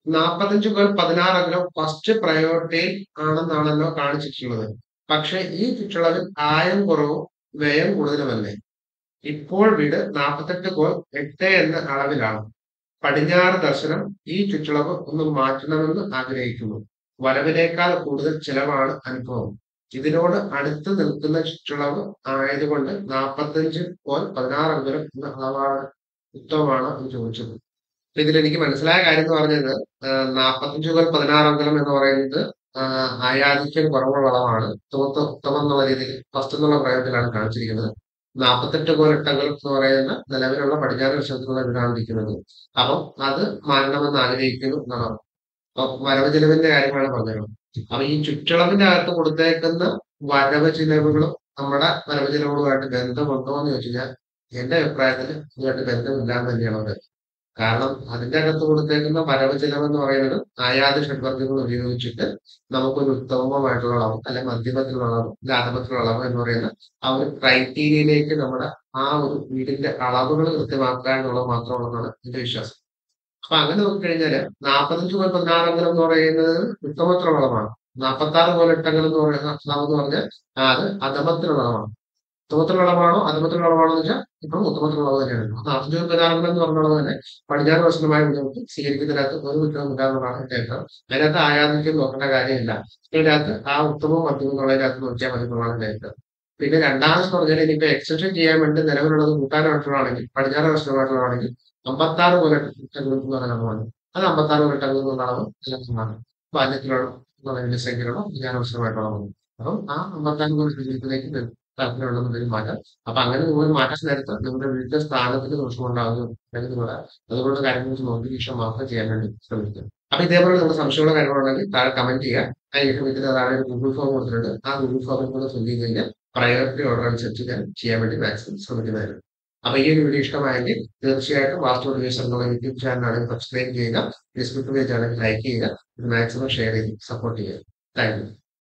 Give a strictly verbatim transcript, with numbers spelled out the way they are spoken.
നാൽപ്പത്തഞ്ച് മുതൽ പതിനാറ് അംഗം ഫസ്റ്റ് പ്രയോറിറ്റിയിൽ ആണെന്നാണല്ലോ കാണിച്ചിട്ടുള്ളത്. പക്ഷെ ഈ ചുറ്റളവിൽ ആയം കുറവും വ്യയം കൂടുതലുമല്ലേ? ഇപ്പോൾ വീട് നാൽപ്പത്തെട്ട് കോൽ എട്ട് എന്ന അളവിലാണ്. പടിഞ്ഞാറ് ദർശനം ഈ ചുറ്റളവ് ഒന്ന് മാറ്റണമെന്ന് ആഗ്രഹിക്കുന്നു. വരവിനേക്കാൾ കൂടുതൽ ചിലവാണ് അനുഭവം. ഇതിനോട് അടുത്ത് നിൽക്കുന്ന ചുറ്റളവ് ആയതുകൊണ്ട് നാൽപ്പത്തഞ്ച് കോൽ പതിനാറ് അംഗം എന്ന അളവാണ് ഉത്തമമാണ് എന്ന് ചോദിച്ചത്. അപ്പൊ ഇതിലെനിക്ക് മനസ്സിലായ കാര്യം എന്ന് പറഞ്ഞത് നാൽപ്പത്തഞ്ച് മുതൽ പതിനാറ് അംഗം എന്ന് പറയുന്നത് ആയാധിക്യം കുറവുള്ള അളവാണ്. ഉത്തമത്വ ഉത്തമം എന്നുള്ള രീതിയിൽ ഫസ്റ്റ് എന്നുള്ള പ്രയോഗത്തിലാണ് കാണിച്ചിരിക്കുന്നത്. നാൽപ്പത്തെട്ട് കോൽ എട്ട് അംഗം എന്ന് പറയുന്ന നിലവിലുള്ള പടിഞ്ഞാറ് ദർശനത്തിലുള്ള വീടാണ് ഇരിക്കുന്നത്. അപ്പം അത് മാറണമെന്ന് ആഗ്രഹിക്കുന്നു എന്നാണ്. അപ്പൊ വരവ് ചെലവിന്റെ കാര്യമാണ് പറഞ്ഞത്. അപ്പൊ ഈ ചുറ്റളവിന്റെ അകത്ത് കൊടുത്തേക്കുന്ന വരവ് ചിലവുകളും നമ്മുടെ വരവ് ചിലവുകളുമായിട്ട് ബന്ധമുണ്ടോ എന്ന് ചോദിച്ചു കഴിഞ്ഞാൽ എന്റെ അഭിപ്രായത്തിൽ ഇതുമായിട്ട് ബന്ധമില്ലാന്ന് തന്നെയാണ് പറയുന്നത്. കാരണം അതിന്റെ അകത്ത് കൊടുത്തേക്കുന്ന വരവ് ചിലവ് എന്ന് പറയുന്നത് ആയാത ഷഡ്വർഗ്ഗങ്ങൾ ഉപയോഗിച്ചിട്ട് നമുക്കൊരു ഉത്തമമായിട്ടുള്ള അളവ് അല്ലെ മധ്യമത്തിലുള്ള അളവ് അല്ലെ അധമത്തിലുള്ള അളവ് എന്ന് പറയുന്ന ആ ഒരു ക്രൈറ്റീരിയയിലേക്ക് നമ്മുടെ ആ ഒരു വീടിന്റെ അളവുകൾ കൃത്യമാക്കുക എന്നുള്ളത് മാത്രമുള്ളതാണ് എന്റെ വിശ്വാസം. അപ്പൊ അങ്ങനെ നോക്കിക്കഴിഞ്ഞാല് നാൽപ്പത്തഞ്ച് മുതൽ പതിനാറ് അംഗം എന്ന് പറയുന്നത് ഉത്തമത്തിലുള്ള അളവാണ്. നാൽപ്പത്തി ആറ് മുതൽ എട്ട് അംഗം എന്ന് പറയുന്ന അളവ് എന്ന് പറഞ്ഞാൽ അത് അധമത്തിലുള്ള അളവാണ്. ഉത്തമത്തിലുള്ള അളവാണോ അധമത്തിലുള്ള അളവാണോ എന്ന് വെച്ചാൽ ഇപ്പം ഉത്തമത്തിലുള്ള അളവ് തന്നെയാണ്. നാൽപ്പത്തഞ്ച് മുതൽ പതിനാറ് അംഗം എന്ന് പറഞ്ഞുള്ളത് തന്നെ പടിഞ്ഞാറ് വശമായ നമുക്ക് സ്വീകരിക്കുന്നതിനകത്ത് ഒരു കുറ്റവും ഇല്ലാന്നുള്ളതാണ് എന്റെ അഭിപ്രായം. അതിനകത്ത് ആയാതിക്കും നോക്കേണ്ട കാര്യമില്ല. ഇതിനകത്ത് ആ ഉത്തമവും മധ്യമം എന്നുള്ളതിനകത്ത് നോക്കിയാൽ മതി എന്നുള്ളതാണ് എന്റെ അഭിപ്രായം. പിന്നെ രണ്ടാമത് പറഞ്ഞാൽ ഇനിയിപ്പോ എക്സ്റ്റൻഷൻ ചെയ്യാൻ വേണ്ടി നിലവിലുള്ളത് കൂട്ടാനായിട്ടുള്ളതാണെങ്കിൽ പടിഞ്ഞാറ് വശമായിട്ടുള്ളതാണെങ്കിൽ അമ്പത്തി ആറ് മുതൽ എന്ന് പറയുന്ന അളവാണ്. അത് അമ്പത്തി ആറ് മുതൽ എന്നുള്ള അളവ് ലഭ്യമാണ്. ബാല്യത്തിലുള്ള ഡിസൈനിലുള്ള വിജ്ഞാനവശമായിട്ടുള്ള അളവ്. അപ്പം ആ അമ്പത്തി ആറ് മുതൽ ജീവിതത്തിലേക്ക് താല്പര്യമുള്ളതൊരു മാറ്റം. അപ്പൊ അങ്ങനെ നിങ്ങൾ മാറ്റാൻ നേരത്ത് നിങ്ങളുടെ വീട്ടിലെ സ്ഥാനത്തിന് ദോഷമുണ്ടാകുന്നു അല്ലെങ്കിൽ നിങ്ങളുടെ അതുപോലുള്ള കാര്യങ്ങൾ നോക്കി ശേഷം മാത്രം ചെയ്യാൻ വേണ്ടി ശ്രമിക്കുക. അപ്പൊ ഇതേപോലെ നിങ്ങളുടെ സംശയമുള്ള കാര്യങ്ങളുണ്ടെങ്കിൽ താഴെ കമന്റ് ചെയ്യുക. അതിന് വീട്ടിൽ താഴെ ഒരു ഗൂഗിൾ ഫോം കൊടുത്തിട്ടുണ്ട്. ആ ഗൂഗിൾ ഫോമിൽ കൂടെ ഫില്ല് ചെയ്ത് കഴിഞ്ഞാൽ പ്രയോറിറ്റി ഓർഡർ അനുസരിച്ച് ഞാൻ ചെയ്യാൻ വേണ്ടി മാക്സിമം ശ്രമിക്കുന്നതായിരുന്നു. അപ്പൊ ഈ ഒരു വീഡിയോ ഇഷ്ടമായെങ്കിൽ തീർച്ചയായിട്ടും വാസ്തു റിവ്യൂസ് എന്നുള്ള യൂട്യൂബ് ചാനലാണെങ്കിൽ സബ്സ്ക്രൈബ് ചെയ്യുക. ഫേസ്ബുക്ക് പേജ് ആണെങ്കിൽ ലൈക്ക് ചെയ്യുക. ഇത് മാക്സിമം ഷെയർ ചെയ്ത് സപ്പോർട്ട് ചെയ്യുക. Thank U.